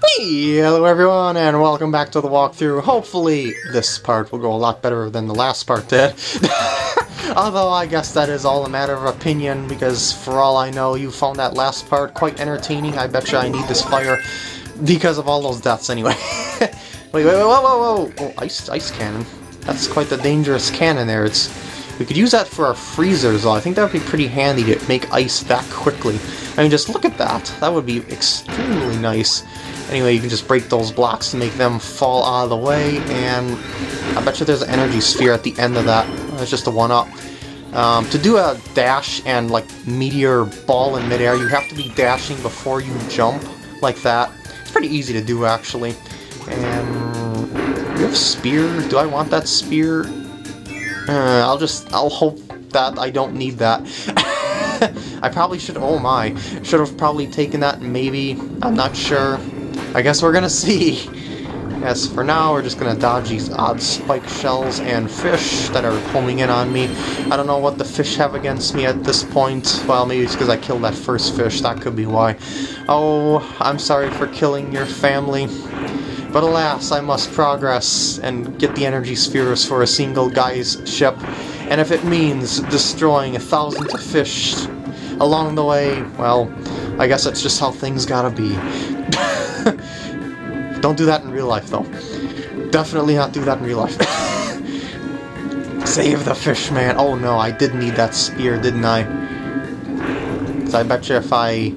Hello everyone, and welcome back to the walkthrough. Hopefully this part will go a lot better than the last part did. Although I guess that is all a matter of opinion, because for all I know, you found that last part quite entertaining. I bet you I need this fire because of all those deaths anyway. Wait, whoa! Oh, ice cannon. That's quite the dangerous cannon there. We could use that for our freezers, though. I think that would be pretty handy to make ice that quickly. I mean, just look at that. That would be extremely nice. Anyway, you can just break those blocks to make them fall out of the way, and I bet you there's an energy sphere at the end of that. It's just a one-up. To do a dash and, like, meteor ball in midair, you have to be dashing before you jump, like that. It's pretty easy to do, actually. And you have spear? Do I want that spear? I'll hope that I don't need that. I probably should, oh my, should have probably taken that maybe, I'm not sure. I guess we're gonna see. Yes, for now we're just gonna dodge these odd spike shells and fish that are homing in on me. I don't know what the fish have against me at this point. Well, maybe it's because I killed that first fish, that could be why. Oh, I'm sorry for killing your family. But alas, I must progress and get the energy spheres for a single guy's ship. And if it means destroying thousands of fish along the way, well, I guess that's just how things gotta be. Don't do that in real life, though. Definitely not do that in real life. Save the fish, man. Oh no, I did need that spear, didn't I? So I bet you if I...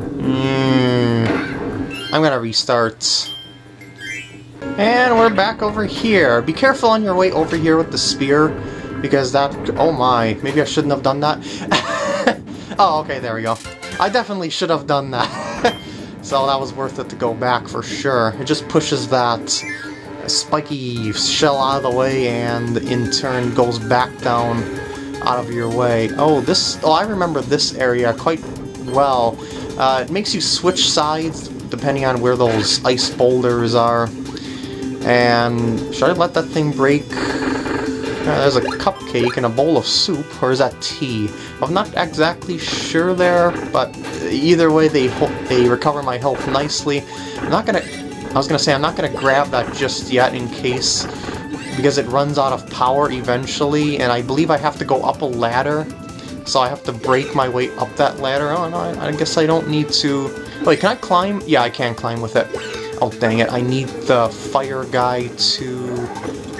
I'm gonna restart. And we're back over here. Be careful on your way over here with the spear, because that... Oh my, maybe I shouldn't have done that. Oh, okay, there we go. I definitely should have done that. So that was worth it to go back for sure. It just pushes that spiky shell out of the way and in turn goes back down out of your way. Oh, I remember this area quite well. It makes you switch sides depending on where those ice boulders are. And should I let that thing break? There's a cupcake and a bowl of soup, or is that tea? I'm not exactly sure there, but either way they recover my health nicely. I was gonna say I'm not gonna grab that just yet in case, because it runs out of power eventually, and I believe I have to go up a ladder, so I have to break my way up that ladder. Oh no, I guess I don't need to... Wait, can I climb? Yeah, I can climb with it. Oh dang it, I need the fire guy to...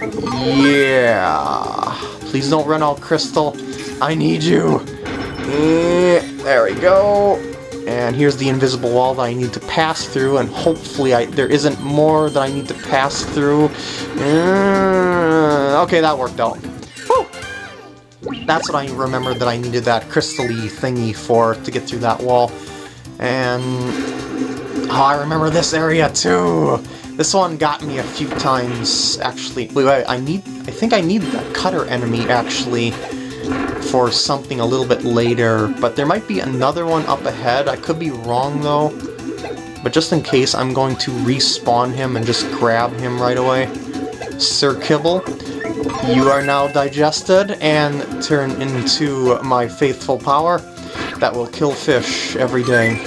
Yeah... Please don't run out, Crystal. I need you! There we go. And here's the invisible wall that I need to pass through, and hopefully there isn't more that I need to pass through. Okay, that worked out. Woo! That's what I remembered that I needed that crystal-y thingy for, to get through that wall. And... oh, I remember this area too! This one got me a few times, actually. Wait, I think I need that cutter enemy, actually, for something a little bit later, but there might be another one up ahead. I could be wrong, though. But just in case, I'm going to respawn him and just grab him right away. Sir Kibble, you are now digested and turn into my faithful power that will kill fish every day.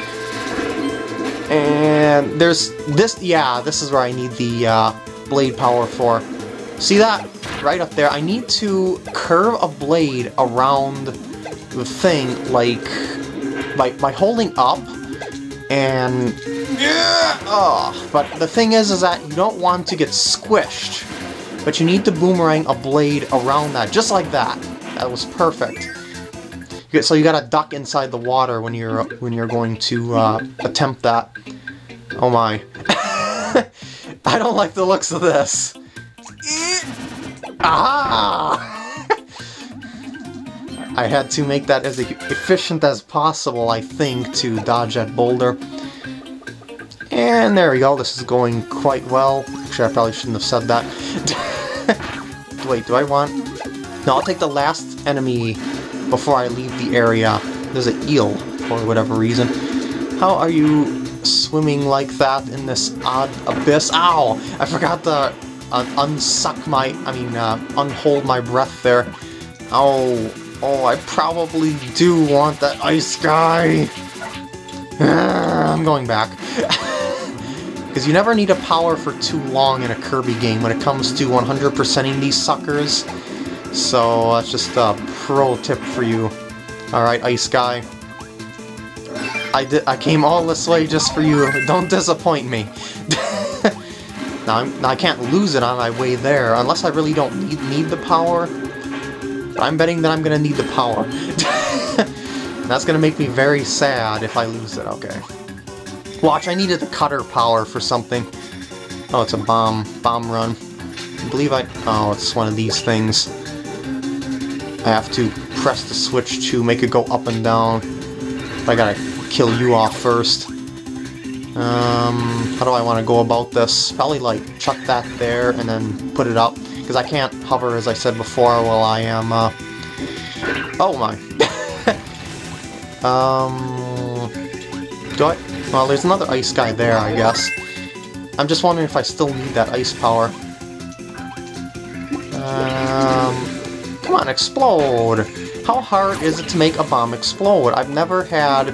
And there's this, yeah, this is where I need the blade power for. See that? Right up there. I need to curve a blade around the thing, like, by holding up, and... but the thing is that you don't want to get squished, but you need to boomerang a blade around that, just like that. That was perfect. So you gotta duck inside the water when you're going to attempt that. Oh my. I don't like the looks of this. Ah! I had to make that as efficient as possible, I think, to dodge that boulder. And there we go, this is going quite well. Actually, I probably shouldn't have said that. Wait, do I want... No, I'll take the last enemy before I leave the area. There's an eel, for whatever reason. How are you swimming like that in this odd abyss? Ow! I forgot to unhold my breath there. Oh, I probably do want that ice guy. I'm going back. Because you never need a power for too long in a Kirby game when it comes to 100%ing these suckers. So that's just a pro tip for you. Alright, Ice Guy. I came all this way just for you. Don't disappoint me. Now I can't lose it on my way there, unless I really don't need the power. But I'm betting that I'm going to need the power. That's going to make me very sad if I lose it. Okay. Watch, I needed the cutter power for something. Oh, it's a bomb run. I believe oh, it's one of these things. I have to press the switch to make it go up and down. I gotta kill you off first. How do I want to go about this? Probably like chuck that there and then put it up. Because I can't hover, as I said before, while I am, oh my. Do I? Well, there's another ice guy there, I guess. I'm just wondering if I still need that ice power. Come on, explode! How hard is it to make a bomb explode? I've never had...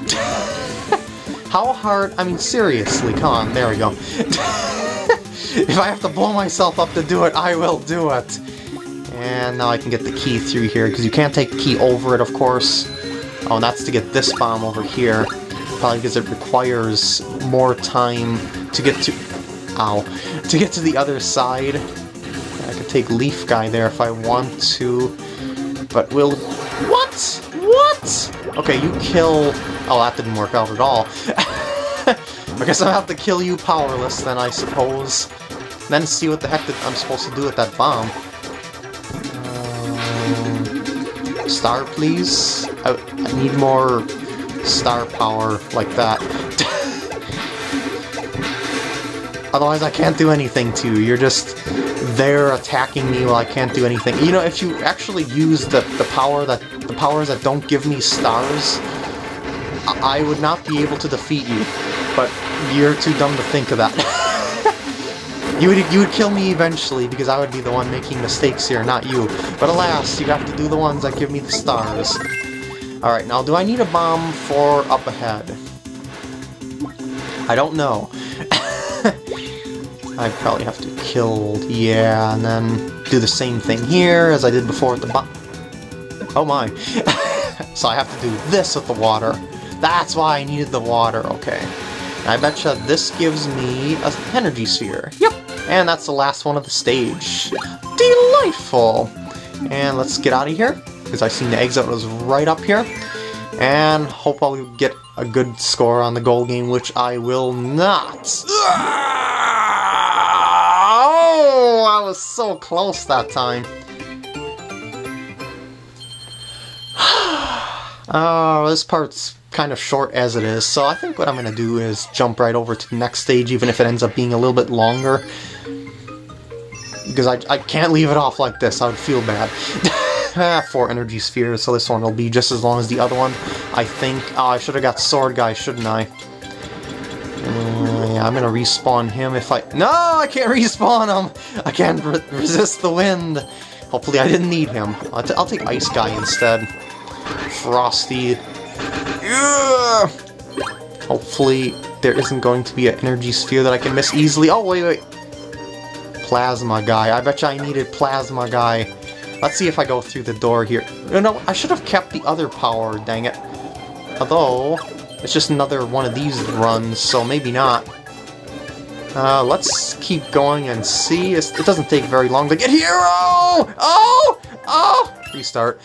How hard? I mean, seriously, come on, there we go. If I have to blow myself up to do it, I will do it! And now I can get the key through here, because you can't take the key over it, of course. Oh, and that's to get this bomb over here. Probably because it requires more time to get to... Ow. To get to the other side. I could take Leaf Guy there if I want to. But we'll... What? What? Okay, you kill... Oh, that didn't work out at all. I guess I'll have to kill you powerless then, I suppose. Then see what the heck I'm supposed to do with that bomb. Star, please? I need more star power like that. Otherwise I can't do anything to you. You're just there attacking me while I can't do anything. You know, if you actually use the powers that don't give me stars, I would not be able to defeat you. But you're too dumb to think of that. You would kill me eventually, because I would be the one making mistakes here, not you. But alas, you have to do the ones that give me the stars. Alright, now do I need a bomb for up ahead? I don't know. I probably have to kill... Yeah, and then do the same thing here as I did before with the bomb. Oh my. So I have to do this with the water. That's why I needed the water, okay. And I betcha this gives me an energy sphere. Yep. And that's the last one of the stage. Delightful! And let's get out of here, because I seen the exit was right up here. And hope I'll get a good score on the goal game, which I will not. Oh, I was so close that time. Oh, this part's kind of short as it is, so I think what I'm going to do is jump right over to the next stage, even if it ends up being a little bit longer. Because I can't leave it off like this, I would feel bad. 4 energy spheres, so this one will be just as long as the other one, I think. Oh, I should have got Sword Guy, shouldn't I? Yeah, I'm going to respawn him if I... No, I can't respawn him! I can't resist the wind! Hopefully I didn't need him. I'll take Ice Guy instead. Frosty. Ugh! Hopefully there isn't going to be an energy sphere that I can miss easily. Oh, wait. Plasma Guy. I bet you I needed Plasma Guy. Let's see if I go through the door here. No, I should have kept the other power, dang it. Although, it's just another one of these runs, so maybe not. Let's keep going and see. It doesn't take very long to get here. Oh! Restart.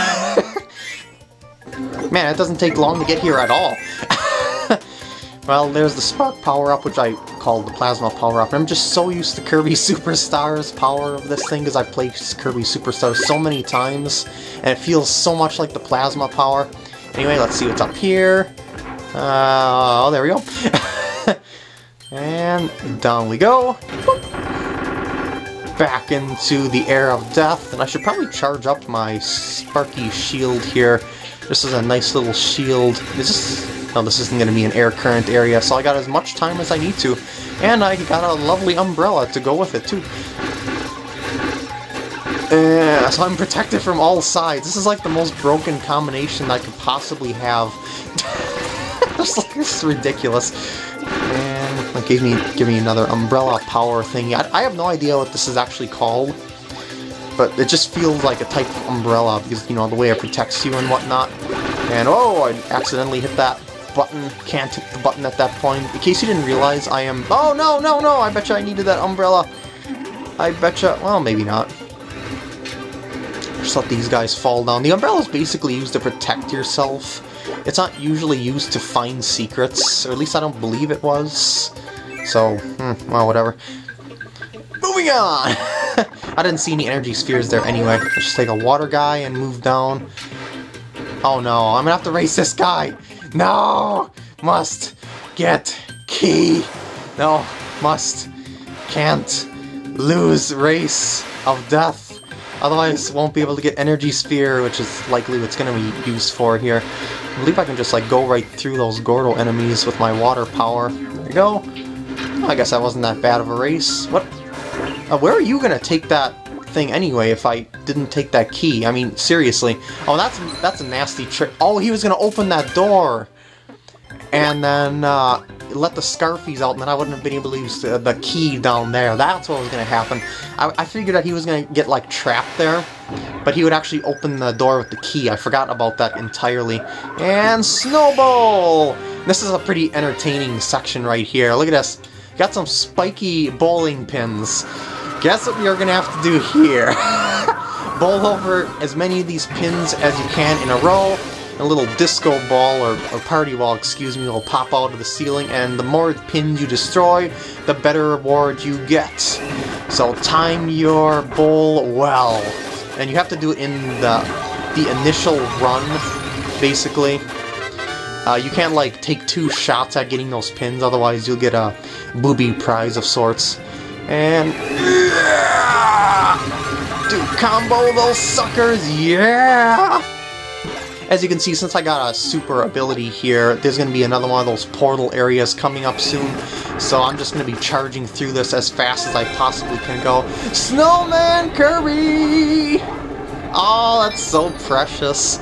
Man, it doesn't take long to get here at all. Well, there's the Spark power-up, which I call the Plasma power-up. I'm just so used to Kirby Superstar's power of this thing, because I've played Kirby Superstar so many times, and it feels so much like the Plasma power. Anyway, let's see what's up here. Oh, there we go. And down we go. Back into the air of death, and I should probably charge up my Sparky shield here. This is a nice little shield. No, this isn't going to be an air current area, so I got as much time as I need to. And I got a lovely umbrella to go with it, too. So I'm protected from all sides. This is like the most broken combination I could possibly have. This is ridiculous. And Give me another umbrella power thing. I have no idea what this is actually called, but it just feels like a type of umbrella because, you know, the way it protects you and whatnot. And oh, I accidentally hit that button. Can't hit the button at that point. In case you didn't realize, I am... Oh, no, no, no! I betcha I needed that umbrella. I betcha... Well, maybe not. Just let these guys fall down. The umbrella is basically used to protect yourself. It's not usually used to find secrets, or at least I don't believe it was. So, well, whatever. Moving on! I didn't see any energy spheres there anyway. Let's just take a water guy and move down. Oh no, I'm gonna have to race this guy! No! Must get key! No, must, can't lose race of death. Otherwise, won't be able to get energy sphere, which is likely what's gonna be used for here. I believe I can just like go right through those Gordo enemies with my water power. There we go. I guess that wasn't that bad of a race. What? Where are you gonna take that thing anyway if I didn't take that key? I mean, seriously. Oh, that's a nasty trick. Oh, he was gonna open that door and then let the Scarfies out, and then I wouldn't have been able to use the key down there. That's what was gonna happen. I figured that he was gonna get like trapped there, but he would actually open the door with the key. I forgot about that entirely. And Snowball! This is a pretty entertaining section right here. Look at this. Got some spiky bowling pins. Guess what you're gonna have to do here? Bowl over as many of these pins as you can in a row. A little disco ball, or party ball, excuse me, will pop out of the ceiling, and the more pins you destroy, the better reward you get. So time your bowl well. And you have to do it in the initial run, basically. You can't, like, take 2 shots at getting those pins, otherwise you'll get a booby prize of sorts. And... dude, combo those suckers, yeah! As you can see, since I got a super ability here, there's going to be another one of those portal areas coming up soon. So I'm just going to be charging through this as fast as I possibly can go. Snowman Kirby! Oh, that's so precious.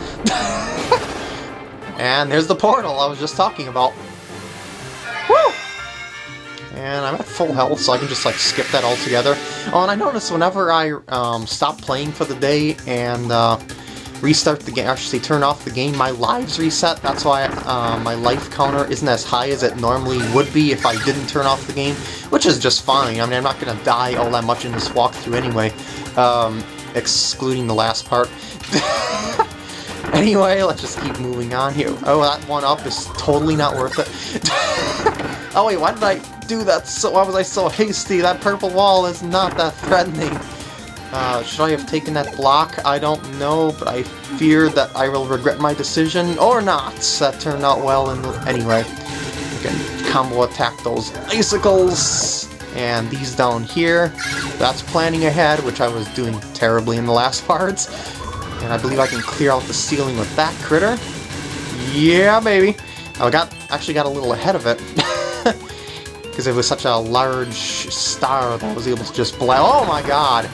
And there's the portal I was just talking about. Woo! And I'm at full health, so I can just like skip that altogether. Oh, and I noticed whenever I stop playing for the day and restart the game, I should say turn off the game, my lives reset. That's why my life counter isn't as high as it normally would be if I didn't turn off the game, which is just fine. I mean, I'm not going to die all that much in this walkthrough anyway, excluding the last part. Anyway, let's just keep moving on here. Oh, that one up is totally not worth it. Oh wait, why did I do that? Why was I so hasty? That purple wall is not that threatening. Should I have taken that block? I don't know, but I fear that I will regret my decision, or not. That turned out well anyway. You can combo attack those icicles, and these down here. That's planning ahead, which I was doing terribly in the last parts. And I believe I can clear out the ceiling with that critter. Yeah, baby! I actually got a little ahead of it. Because it was such a large star that I was able to just blow. Oh my god!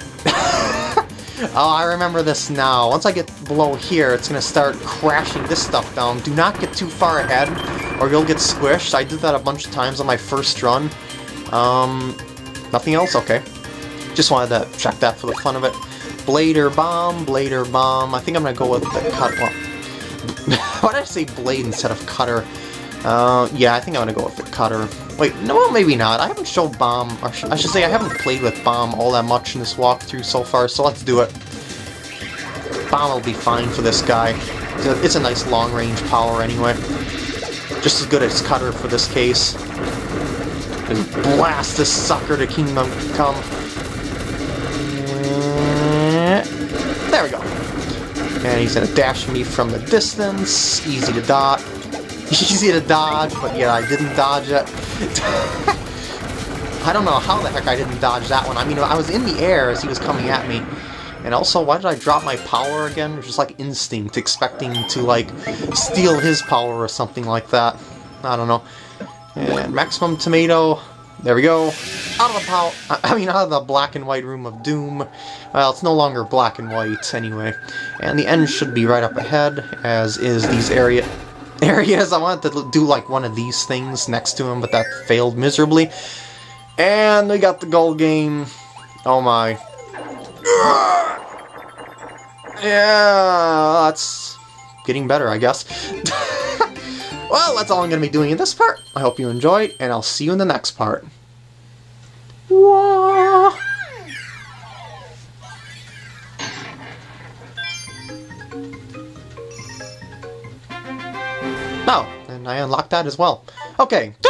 Oh, I remember this now. Once I get below here, it's going to start crashing this stuff down. Do not get too far ahead, or you'll get squished. I did that a bunch of times on my first run. Nothing else? Okay. Just wanted to check that for the fun of it. Blader bomb, blader bomb. I think I'm going to go with the cut. Well, why did I say blade instead of cutter? Yeah, I think I'm going to go with the cutter. Wait, no, well, maybe not. I haven't showed bomb, or I should say I haven't played with bomb all that much in this walkthrough so far, so let's do it. Bomb will be fine for this guy. It's a nice long-range power anyway. Just as good as cutter for this case. Just blast this sucker to Kingdom Come. There we go. And he's gonna dash me from the distance. Easy to dodge. Easy to dodge, but yeah, I didn't dodge it. I don't know how the heck I didn't dodge that one. I mean, I was in the air as he was coming at me. And also, why did I drop my power again? It was just like instinct, expecting to like steal his power or something like that. I don't know. And maximum tomato. There we go. Out of the out of the black and white room of doom. Well, it's no longer black and white anyway. And the end should be right up ahead, as is these area. There he is. I wanted to do like one of these things next to him, but that failed miserably. And we got the gold game. Oh my. Yeah, that's getting better, I guess. Well, that's all I'm going to be doing in this part. I hope you enjoyed, and I'll see you in the next part. Wah! Oh, and I unlocked that as well. Okay.